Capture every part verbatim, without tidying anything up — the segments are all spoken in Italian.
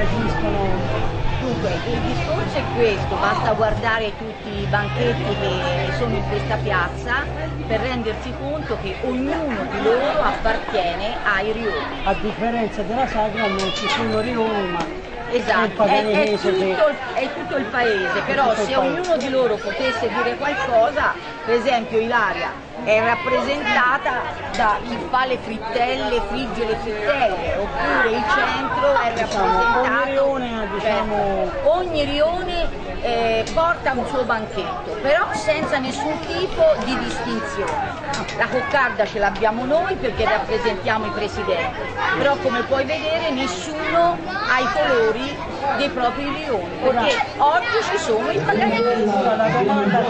interagiscono. Dunque, il discorso è questo, basta guardare tutti i banchetti che sono in questa piazza per rendersi conto che ognuno di loro appartiene ai rioni. A differenza della Sagra non ci sono rioni, ma esatto, è, è, tutto, è tutto il paese, però se ognuno di loro potesse dire qualcosa, per esempio Ilaria è rappresentata da chi fa le frittelle, frigge le frittelle, oppure il centro è rappresentato, ogni rione, diciamo... cioè, ogni rione eh, porta un suo banchetto, però senza nessun tipo di distinzione. La coccarda ce l'abbiamo noi perché rappresentiamo i presidenti, però come puoi vedere nessuno ha i colori dei propri rioni, perché oggi ci sono i pagamenti. La domanda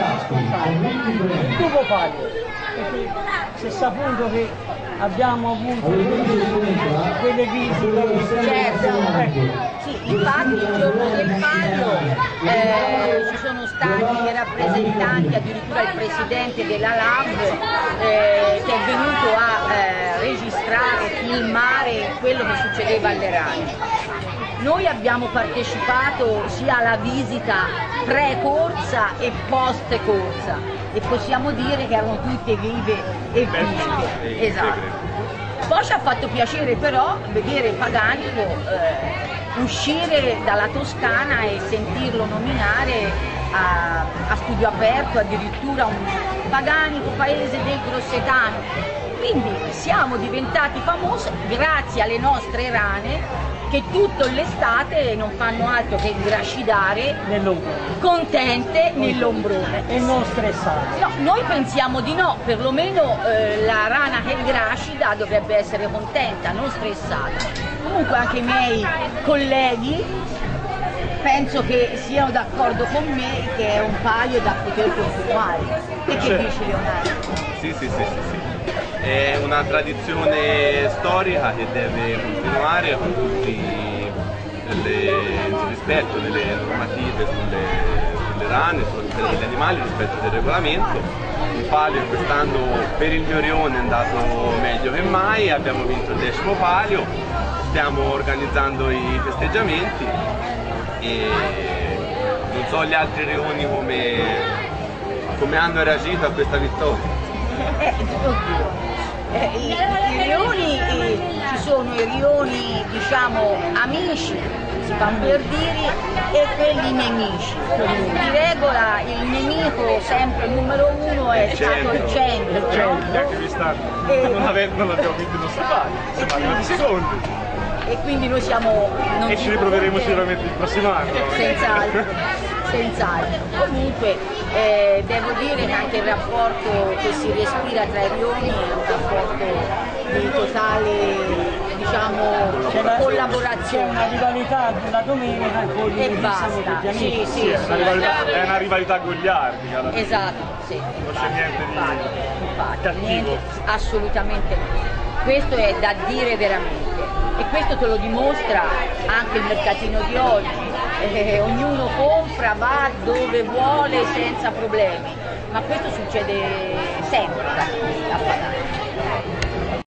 il tubo palio, perché si è saputo che abbiamo avuto quelle visite. Certo, ecco. Sì, infatti il giorno del palio eh, ci sono stati dei rappresentanti, addirittura il presidente della L A V eh, che è venuto a eh, registrare, filmare quello che succedeva alle rane. Noi abbiamo partecipato sia alla visita pre-corsa e post-corsa e possiamo dire che erano tutte vive e vive. Esatto. Poi ci ha fatto piacere però vedere Paganico eh, uscire dalla Toscana e sentirlo nominare a, a studio aperto addirittura un Paganico, paese del Grossetano. Quindi siamo diventati famosi grazie alle nostre rane che tutto l'estate non fanno altro che gracidare contente nell'ombrone e non stressate. No, noi pensiamo di no, perlomeno eh, la rana che gracida dovrebbe essere contenta, non stressata. Comunque anche i miei colleghi penso che siano d'accordo con me che è un palio da poter continuare. E che dici Leonardo? Sì, sì, sì, sì, sì. È una tradizione storica che deve continuare con tutti il rispetto delle normative sulle, sulle rane, sulla tutela degli animali, rispetto del regolamento. Il palio quest'anno per il mio rione è andato meglio che mai, abbiamo vinto il decimo palio, stiamo organizzando i festeggiamenti e non so gli altri rioni come, come hanno reagito a questa vittoria. Eh, oddio. Eh, i, i rioni, eh, ci sono i rioni diciamo amici, si fanno per dire, e quelli nemici. Di regola il nemico sempre numero uno è il stato il centro. Il centro, anche quest'anno e... non, non abbiamo vinto il nostro palio, siamo arrivati secondi. E quindi noi siamo... Non e ci riproveremo sicuramente il prossimo anno. Senz'altro, senz'altro. Comunque eh, devo dire che anche il rapporto che si respira tra i rioni è un rapporto di totale diciamo, collaborazione. C'è una rivalità la domenica e poi e basta. Sì, sì, sì, è, una rivalità, è una rivalità goliardica. Esatto, sì. Non c'è niente di infatti, cattivo. Niente, assolutamente no. Questo è da dire veramente. E questo te lo dimostra anche il mercatino di oggi, eh, ognuno compra, va dove vuole senza problemi, ma questo succede sempre da qui a Padania.